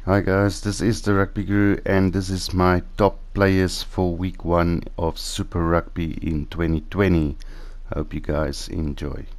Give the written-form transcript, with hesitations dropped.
Hi guys, this is the Rugby Guru and this is my top players for week 1 of Super Rugby in 2020. Hope you guys enjoy.